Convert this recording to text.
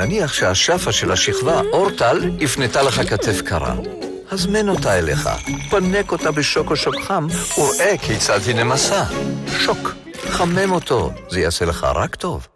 ונניח שהשפה של השכבה אורטל הפנתה לך כתף קרה. הזמן אותה אליך, פנק אותה בשוק או שוק חם, וראה כיצד היא נמסה. שוק, חמם אותו, זה יעשה לך רק טוב.